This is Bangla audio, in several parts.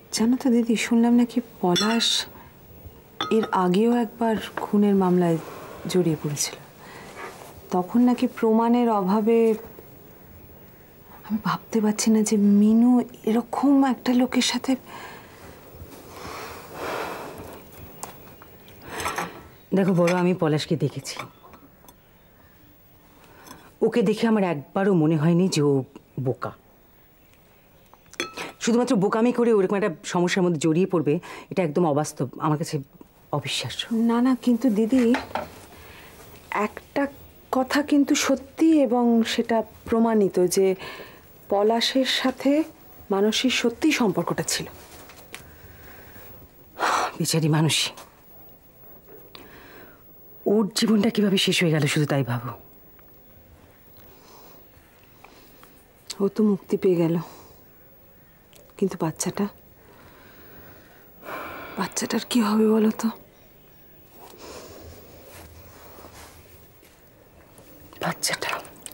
জানো তো দিদি, শুনলাম নাকি পলাশ এর আগেও একবার খুনের মামলায় জড়িয়ে পড়েছিল। তখন নাকি প্রমাণের অভাবে, আমি ভাবতে পারছি না যে মিনু এরকম একটা লোকের সাথে। দেখো বড়, আমি পলাশকে দেখেছি। ওকে দেখে আমার একবারও মনে হয়নি যে ও বোকা। শুধুমাত্র বোকামি করে ওরকম একটা সমস্যার মধ্যে জড়িয়ে পড়বে, এটা একদম অবাস্তব, আমার কাছে অবিশ্বাস্য। না না, কিন্তু দিদি একটা কথা কিন্তু সত্যি, এবং সেটা প্রমাণিত যে পলাশের সাথে মানসীর সত্যিই সম্পর্কটা ছিল। বেচারি মানসী, ওর জীবনটা কিভাবে শেষ হয়ে গেল শুধু তাই ভাবো। ও তো মুক্তি পেয়ে গেল, কিন্তু বাচ্চাটার কি হবে বলো তো? বাচ্চাটা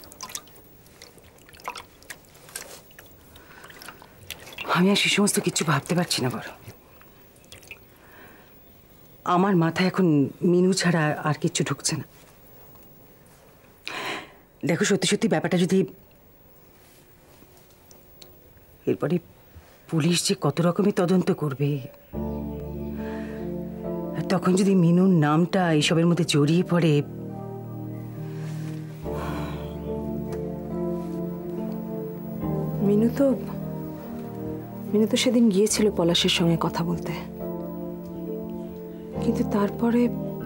আমি আর সে সমস্ত কিছু ভাবতে পারছি না বড়। আমার মাথায় এখন মিনু ছাড়া আর কিচ্ছু ঢুকছে না। দেখো, সত্যি সত্যি ব্যাপারটা যদি, এরপরে পুলিশ যে কত রকমের তদন্ত করবে, তখন যদি মিনুর নামটা এইসবের মধ্যে জড়িয়ে পড়ে, মিনু তো সেদিন গিয়েছিল পলাশের সঙ্গে কথা বলতে, কিন্তু তারপরে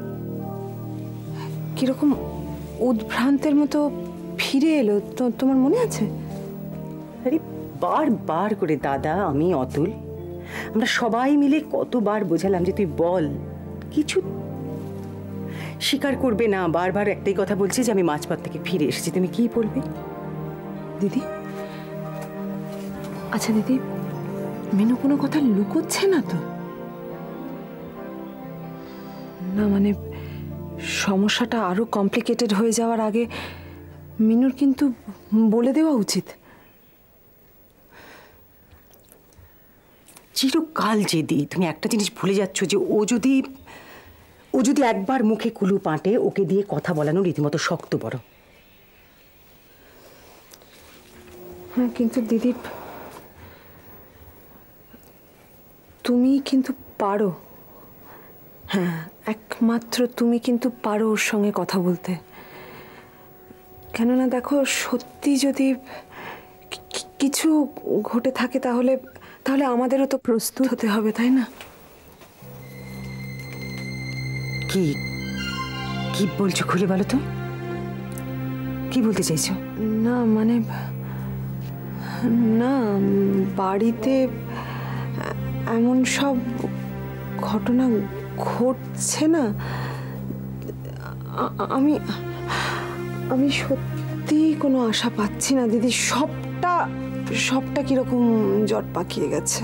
কিরকম উদ্ভ্রান্তের মতো ফিরে এলো। তোমার মনে আছে? আরে বারবার করে দাদা, আমি, অতুল, আমরা সবাই মিলে কতবার বোঝালাম যে তুই বল, কিছু স্বীকার করবে না। বারবার একটাই কথা বলছে যে আমি মাঝপথ থেকে ফিরে এসেছি। তুমি কি বলবে দিদি? আচ্ছা দিদি, মিনু কোনো কথা লুকোচ্ছে না তো? না মানে সমস্যাটা আরো কমপ্লিকেটেড হয়ে যাওয়ার আগে মিনুর কিন্তু বলে দেওয়া উচিত। চিরকাল জেদি, তুমি একটা জিনিস ভুলে যাচ্ছ যে ও যদি একবার মুখে কুলু পাঁটে, ওকে দিয়ে কথা বলানো রীতিমতো শক্ত বড়। হ্যাঁ, কিন্তু দিদি তুমি কিন্তু পারো। হ্যাঁ, একমাত্র তুমি কিন্তু পারো ওর সঙ্গে কথা বলতে। কেননা দেখো, সত্যি যদি কিছু ঘটে থাকে তাহলে আমাদেরও তো প্রস্তুত হতে হবে, তাই না? কি কি বলছো খুলে বলো তো, কি বলতে চাইছো? না মানে, না বাড়িতে এমন সব ঘটনা ঘটছে না, আমি সত্যি কোনো আশা পাচ্ছি না দিদি। সবটা কিরকম জট পাকিয়ে গেছে।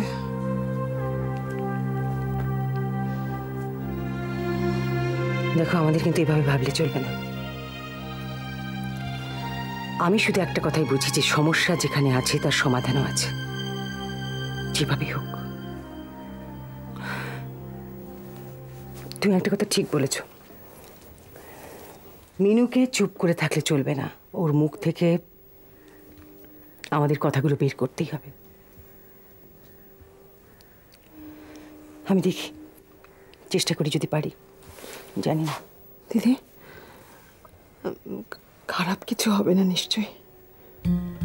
দেখো, আমাদের কিন্তু এভাবে ভাবলে চলবে না। আমি শুধু একটা কথাই বুঝি যে সমস্যা যেখানে আছে তার সমাধানও আছে, যেভাবে হোক। তুমি একটা কথা ঠিক বলেছ, মিনুকে চুপ করে থাকলে চলবে না। ওর মুখ থেকে আমাদের কথাগুলো বের করতেই হবে। আমি দেখি, চেষ্টা করি যদি পারি। জানি না দিদি, খারাপ কিছু হবে না নিশ্চয়ই?